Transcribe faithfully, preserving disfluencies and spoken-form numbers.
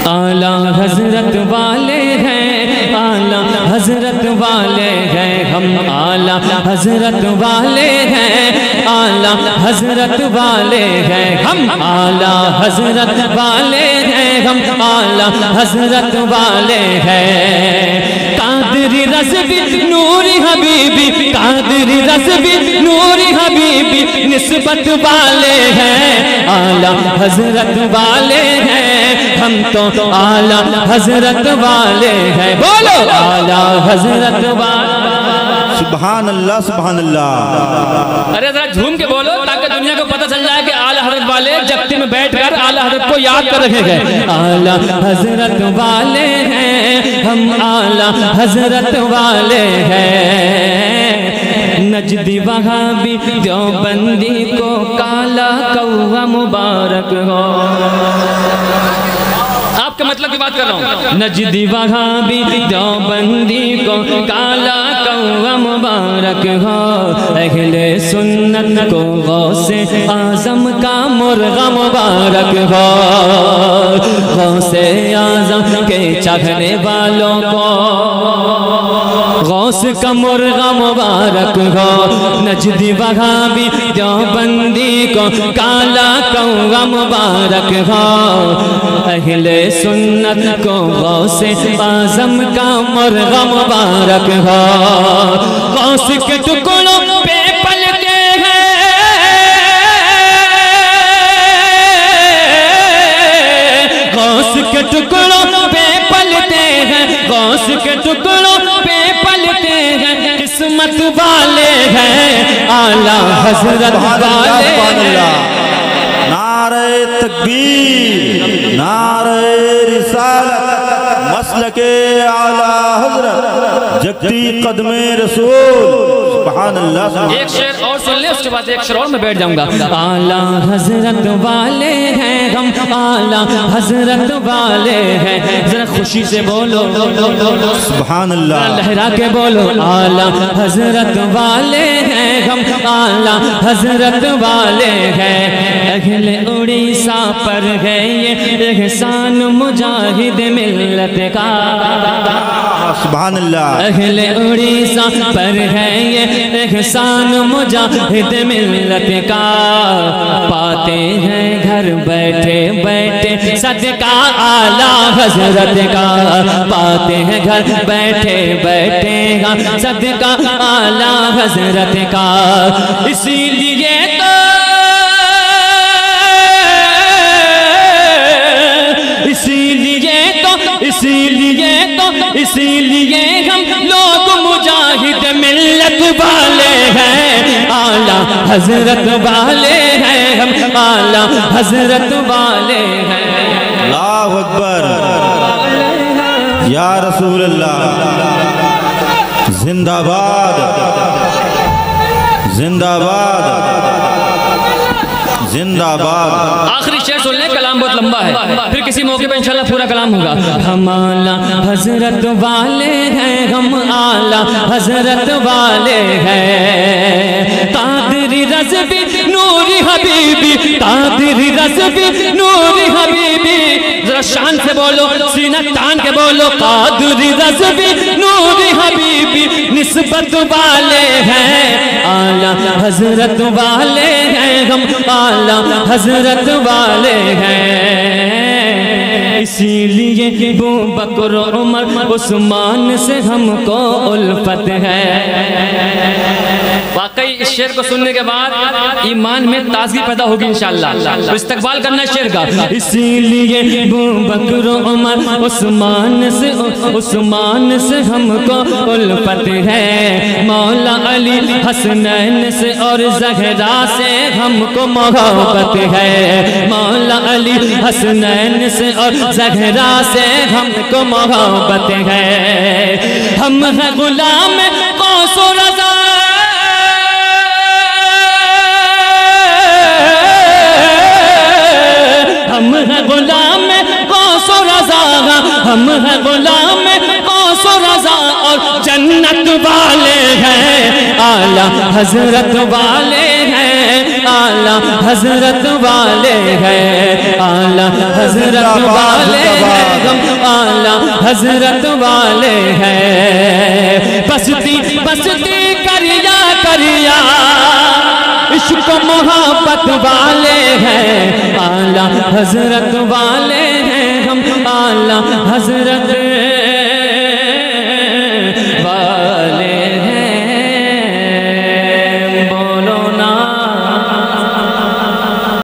आला हजरत वाले हैं, आला हजरत वाले हैं, हम आला हजरत वाले हैं, आला हजरत वाले हैं, हम आला हजरत वाले हैं, हम आला हजरत वाले हैं। कादरी रज़वी नूरी हबीबी, कादरी रज़वी नूरी हबीबी निस्बत वाले हैं, आला हजरत वाले हैं, हम तो आला हजरत वाले हैं। बोलो आला हजरत वाले। सुभान अल्लाह सुभान अल्लाह। अरे जरा झूम के बोलो ताकि दुनिया को पता चल जाए कि आला हजरत वाले जगती में बैठकर आला हजरत को याद कर रहे हैं। आला हजरत वाले हैं, हम आला हजरत वाले हैं। नजदी वहाबी देवबंदी को काला कौवा मुबारक हो। आपके मतलब की बात कर रहा हूँ। नजदी वहाबी देवबंदी को काला कौवा मुबारक हो। अहले सुन्नत को गौसे आज़म का मुर्गा मुबारक हो। गौसे आज़म के चाहने वालों को गौस का मुर्गा मुबारक हो। नजदी वहाबी देवबंदी को काला कौवा मुबारक हो। अहले सुन्नत को गौसे आज़म का मुर्गा मुबारक हो। गौस के टुकड़ों पे पलते हैं, गौस के टुकड़ों पे पलते हैं, गौस के टुकड़ों पे पलते हैं, किस्मत वाले हैं, आला हजरत वाले हैं। नारे तकबीर, नारे रिसालत, मसलके आला हजरत, जगती कदमे रसूल। सुभान अल्लाह। एक शेर और सुन ले, उसके बाद एक शेर और मैं बैठ जाऊंगा। आला हजरत वाले हैं, हम आला हजरत वाले हैं। जरा खुशी से बोलो सुभान अल्लाह। लहरा के बोलो आला हजरत वाले हैं, हम आला हजरत वाले हैं। अहले उड़ीसा पर है ये एहसान मुजाहिद मिल्लत का। सुभान अल्लाह। अहले उड़ीसा पर है ये एहसान मुजाहिद मिल्लत का। पाते हैं घर बैठे बैठे सदका आला हजरत का। पाते हैं घर बैठे बैठे सदका आला हजरत का। इसीलिए तो इसीलिए तो इसीलिए तो इसीलिए हम लोग मुजाहिद मिल्लत वाले हैं, आला हजरत वाले हैं, हम आला हजरत वाले हैं। अल्लाहु अकबर, या रसूल अल्लाह। जिंदाबाद जिंदाबाद जिंदाबाद। आखिरी शेर सुन ले, कलाम बहुत लंबा है, फिर किसी मौके पे इंशाल्लाह पूरा कलाम होगा। हम आला हजरत वाले हैं, हम आला हजरत वाले हैं। कादरी रज़वी नूरी हबीबी, कादरी रज़वी नूरी हबीबी। जरा शान से बोलो, सीना तान के बोलो। कादरी रज़वी नूरी हबीबी निस्बत वाले हैं, आला हजरत वाले हैं, हम आला हजरत वाले हैं। इसीलिए अबू बकर उमर उस्मान से हमको उल्फत है। वाकई इस शेर को सुनने के बाद ईमान में ताज़गी पैदा होगी इंशाअल्लाह। तो इस्तकबाल करना शेर का। इसीलिए अबू बकर उमर उस्मान से उस्मान से हमको उल्फत है। मौला अली हसनैन से और ज़हरा से हमको मोहब्बत है। मौला अली हसनैन से और ज़हरा से हमको मोहब्बत है। हम हैं गुलाम गौस व रज़ा, हम हैं गुलाम गौस व रज़ा, हम हैं गुलाम गौस व रज़ा और जन्नत वाले हैं, आला हजरत वाले हैं, आला हजरत वाले हैं, आला हजरत वाले हैं। ہم آلہ حضرت والے ہیں بستی بستی کریا کریا عشق و محبت والے ہیں آلہ حضرت والے ہیں ہم آلہ حضرت